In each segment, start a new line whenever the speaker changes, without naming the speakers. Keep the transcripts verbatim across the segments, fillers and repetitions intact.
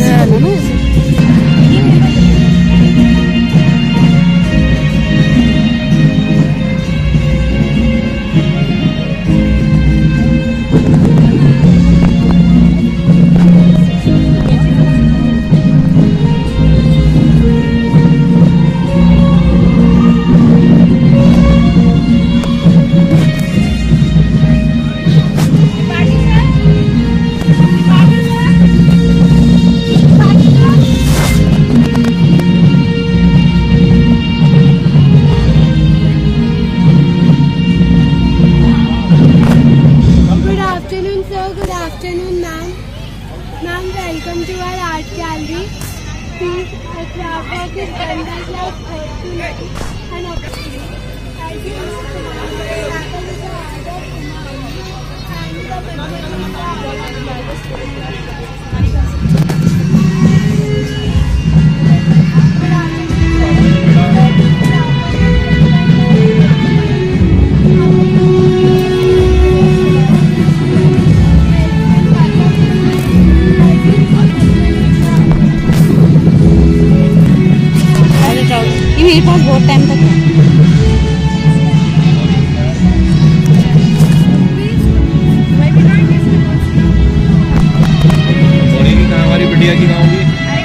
मेरे पास बहुत टाइम तक है।
हमारी बिटिया की गाँव की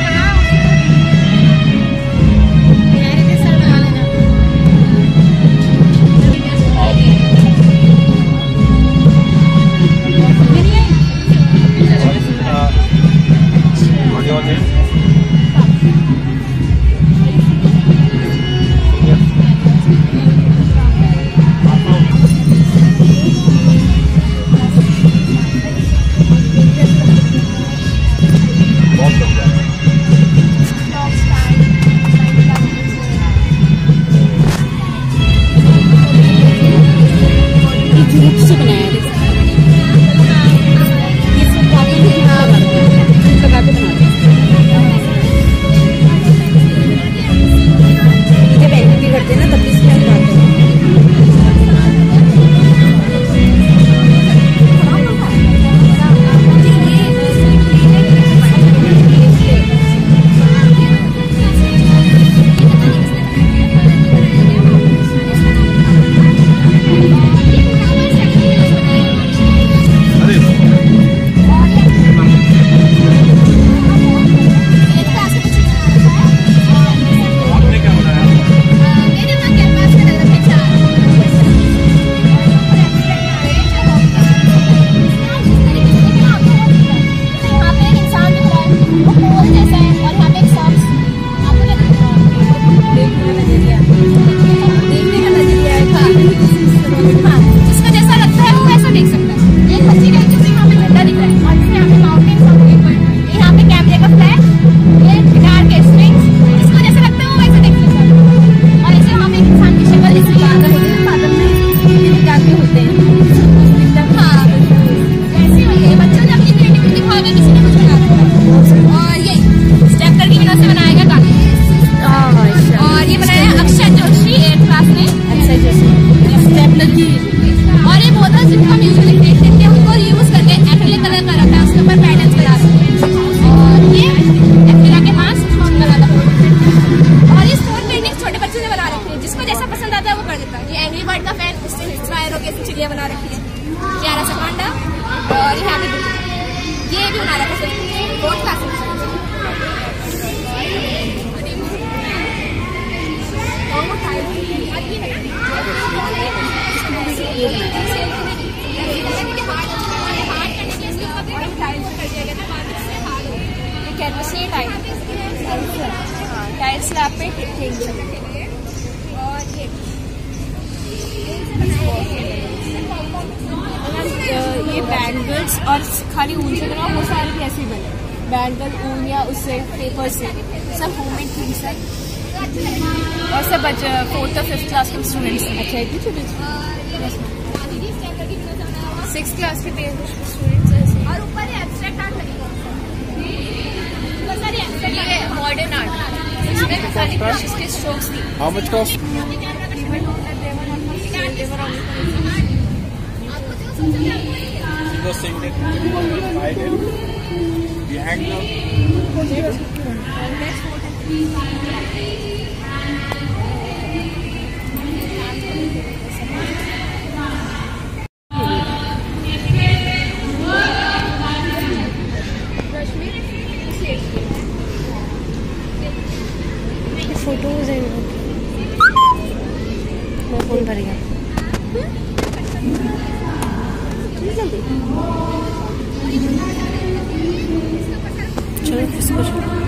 बना रखी है क्यारा सकंडा और यहाँ पे ये भी बना रखा है बहुत क्लासिक। टाइल्स स्लैब पे और ये ये बैंगल्स और खाली ऊन से लगा वो सारे भी ऐसे ही बने बैंगल ऊन या उससे पेपर से सब होममेड थिंग्स है और सब बच्चे फोर्थ और फिफ्थ क्लास के स्टूडेंट्स हैं। अच्छा इतनी छोटे सिक्स क्लास के स्टूडेंट्स हैं और ऊपर एब्स्ट्रैक्ट आर्ट लगेगा ये मॉडर्न आर्ट इसमें खाली ब्रशेस के स्ट्रोक्स थी।
How much cost?
फोटोज है मैं फोन करेगा चलो इसको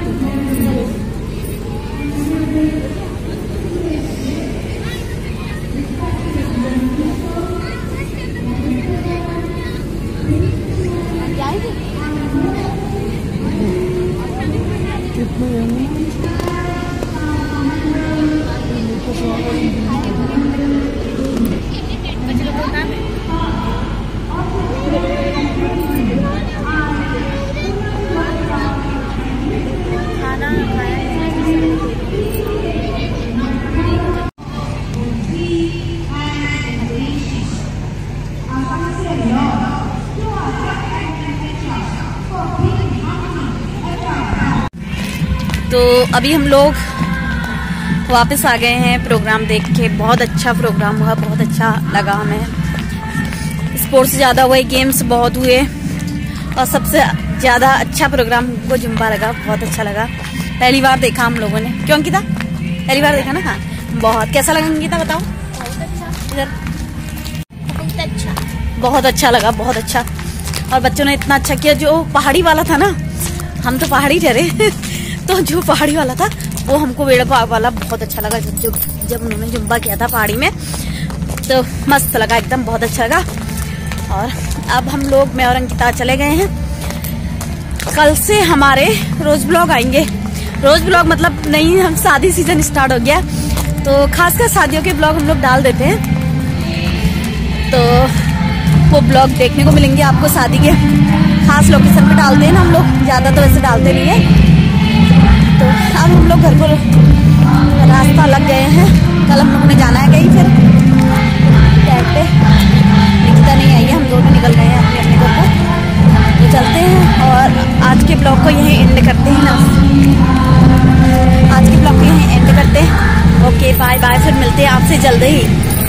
तो अभी हम लोग वापस आ गए हैं प्रोग्राम देख के। बहुत अच्छा प्रोग्राम हुआ, बहुत अच्छा लगा हमें। स्पोर्ट्स ज़्यादा हुए, गेम्स बहुत हुए और सबसे ज़्यादा अच्छा प्रोग्राम हमको जुम्बा लगा, बहुत अच्छा लगा। पहली बार देखा हम लोगों ने, क्यों अंकिता? पहली बार देखा ना? हाँ, बहुत। कैसा लगा अंकिता बताओ?
बहुत अच्छा,
इधर
बहुत अच्छा,
बहुत अच्छा लगा, बहुत अच्छा। और बच्चों ने इतना अच्छा किया। जो पहाड़ी वाला था ना, हम तो पहाड़ी ठहरे तो जो पहाड़ी वाला था वो हमको वेड़ वाला बहुत अच्छा लगा। जब जब जब उन्होंने जुम्बा किया था पहाड़ी में तो मस्त लगा, एकदम बहुत अच्छा लगा। और अब हम लोग, मैं और अंकिता चले गए हैं। कल से हमारे रोज ब्लॉग आएंगे। रोज ब्लॉग मतलब नहीं, हम शादी सीजन स्टार्ट हो गया तो खासकर शादियों के ब्लॉग हम लोग डाल देते हैं, तो वो ब्लॉग देखने को मिलेंगे आपको। शादी के खास लोकेशन पे डालते हैं ना हम लोग, ज्यादा तो वैसे डालते नहीं है। तो अब हम लोग घर को रास्ता लग गए हैं। कल हम लोगों ने जाना है कहीं, फिर कैब पे निकिता नहीं आई है, हम दोनों निकल गए हैं अपने अपने घर को। तो चलते हैं और आज के ब्लॉग को यहीं एंड करते हैं ना। आज के ब्लॉग को यहीं एंड करते हैं। ओके बाय बाय, फिर मिलते हैं आपसे जल्द ही।